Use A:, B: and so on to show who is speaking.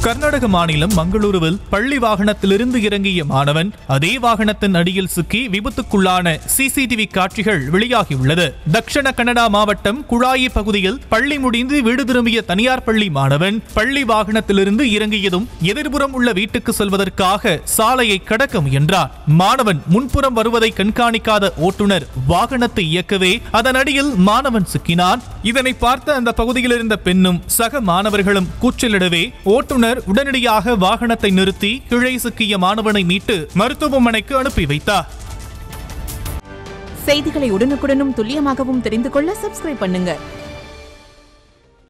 A: கர்நாடக மாநிலம் மங்களூருவில் பள்ளி வாகனத்திலிருந்து இறங்கிய மாணவன் அதே வாகனத்தின் அடியில் சிக்கி விபத்துக்குள்ளான சிசிடிவி காட்சிகள் வெளியாகியுள்ளது. தக்ஷண கன்னடா மாவட்டம் குழாயி பகுதியில் பள்ளி முடிந்து வீடு திரும்பிய தனியார் பள்ளி மாணவன் பள்ளி வாகனத்திலிருந்து இறங்கியதும் எதிர்புறம் உள்ள வீட்டுக்கு செல்வதற்காக சாலையை கடக்க முயன்றார். மாணவன் முன்புறம் வருவதை கண்காணிக்காத ஓட்டுநர் வாகனத்தை இயக்கவே அதன் அடியில் மாணவன் சிக்கினான். இதனை பார்த்த அந்த பகுதியில் இருந்த பெண்ணும் சக மாணவர்களும் கூச்சலிடவே ஓட்டுநர் உடனடியாக வாகனத்தை நிறுத்தி கீழே சிக்கிய மாணவனை மீட்டு மருத்துவமனைக்கு அனுப்பி வைத்தார்.
B: செய்திகளை உடனுக்குடனும் துல்லியமாகவும் தெரிந்து கொள்ள சப்ஸ்கிரைப் பண்ணுங்க.